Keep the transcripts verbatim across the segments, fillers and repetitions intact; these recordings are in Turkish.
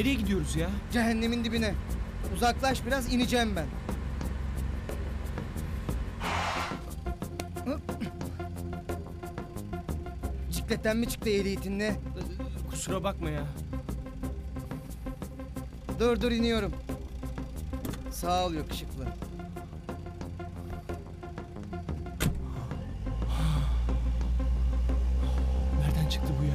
Nereye gidiyoruz ya? Cehennemin dibine. Uzaklaş biraz, ineceğim ben. Bisikletten mi çıktı ehliyetinle? Kusura bakma ya. Dur dur, iniyorum. Sağ ol yakışıklı. Nereden çıktı bu ya?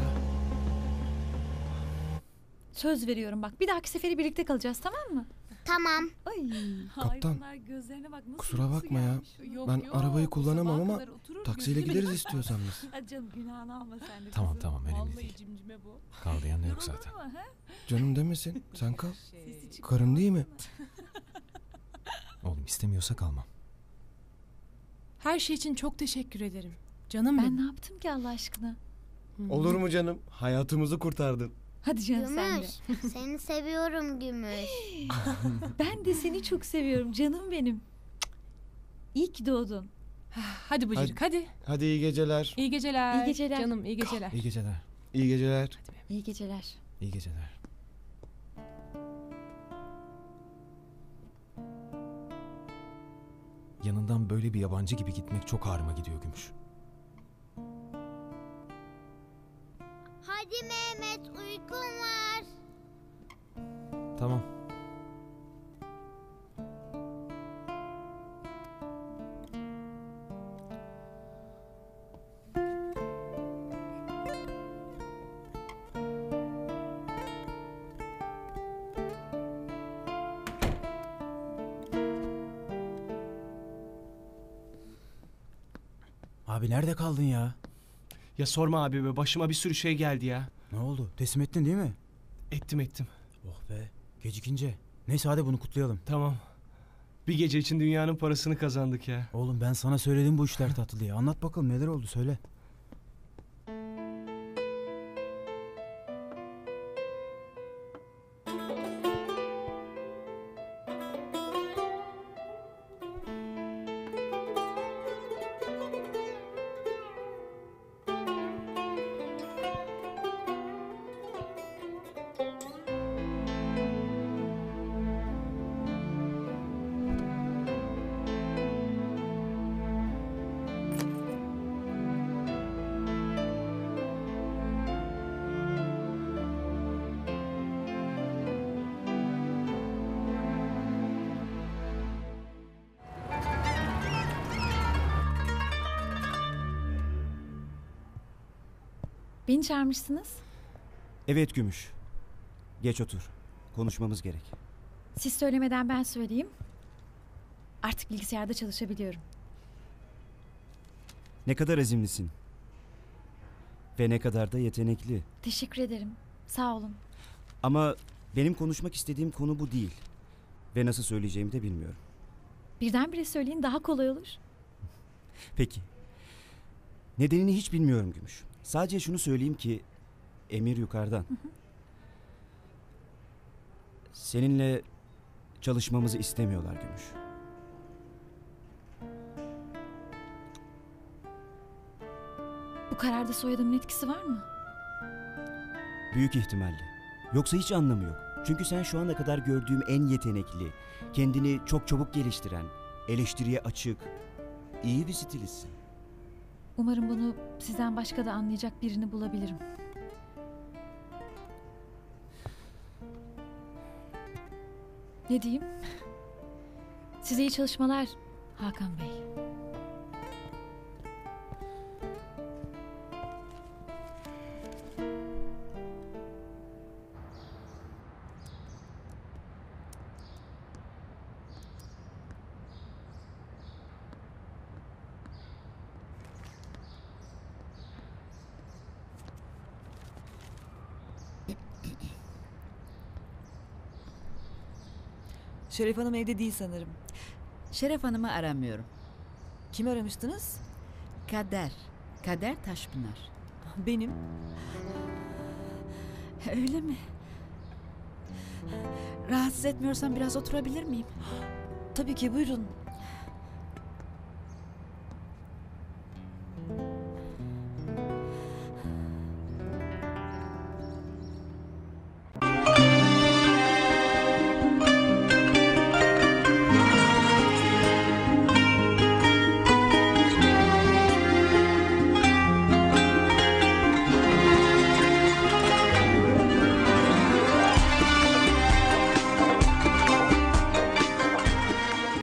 Söz veriyorum bak, bir dahaki seferi birlikte kalacağız, tamam mı? Tamam. Ay. Kaptan, Gözlerine bak, nasıl kusura bakma ya. Yok, Ben yok, arabayı o kullanamam sabaha ama kadar oturur, taksiyle gözünü gideriz bile- istiyorsan biz. Hadi canım, günahını alma sen de Tamam, kızım. tamam, önemli Vallahi değil. cimcime bu. Kaldı yanında yok Yoruldun zaten. mu, ha? Canım demesin, sen kal. Sesi çıkıyor, Karın değil mi? Oğlum istemiyorsa kalmam. Her şey için çok teşekkür ederim. Canım Ben benim. ne yaptım ki Allah aşkına? Olur mu canım? Hayatımızı kurtardın. Hadi canım sen de. Gümüş. Seni seviyorum Gümüş. Ben de seni çok seviyorum canım benim. Cık. İyi ki doğdun. Hadi Bıcırık hadi. Hadi iyi geceler. İyi geceler. İyi geceler. Canım iyi geceler. İyi geceler. İyi geceler. İyi geceler. İyi geceler. Yanından böyle bir yabancı gibi gitmek çok ağrıma gidiyor Gümüş. Hadi Mehmet, uykum var. Tamam. Abi nerede kaldın ya? Ya sorma abi be, başıma bir sürü şey geldi ya. Ne oldu? Teslim ettin değil mi? Ettim ettim. Oh be, gecikince. Neyse hadi bunu kutlayalım. Tamam. Bir gece için dünyanın parasını kazandık ya. Oğlum ben sana söyledim bu işler tatlı diye. Anlat bakalım neler oldu, söyle. Beni çağırmışsınız. Evet Gümüş. Geç otur. Konuşmamız gerek. Siz söylemeden ben söyleyeyim. Artık bilgisayarda çalışabiliyorum. Ne kadar azimlisin. Ve ne kadar da yetenekli. Teşekkür ederim. Sağ olun. Ama benim konuşmak istediğim konu bu değil. Ve nasıl söyleyeceğimi de bilmiyorum. Birdenbire söyleyin, daha kolay olur. Peki. Nedenini hiç bilmiyorum Gümüş. Sadece şunu söyleyeyim ki emir yukarıdan. Hı hı. Seninle çalışmamızı istemiyorlar Gümüş. Bu kararda soyadımın etkisi var mı? Büyük ihtimalle. Yoksa hiç anlamı yok. Çünkü sen şu ana kadar gördüğüm en yetenekli, kendini çok çabuk geliştiren, eleştiriye açık, iyi bir stilistsin. Umarım bunu sizden başka da anlayacak birini bulabilirim. Ne diyeyim? Size iyi çalışmalar Hakan Bey. Şeref Hanım evde değil sanırım. Şeref Hanım'ı aramıyorum. Kimi aramıştınız? Kader. Kader Taşpınar. Benim. Öyle mi? Rahatsız etmiyorsam biraz oturabilir miyim? Tabii ki, buyurun.